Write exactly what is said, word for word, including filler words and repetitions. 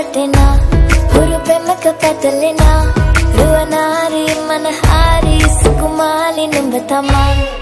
වැටෙනා හුරු පෙමක පැටලෙනා රුවනාරි මනහාරි සුකුමාලි නුඹ තමා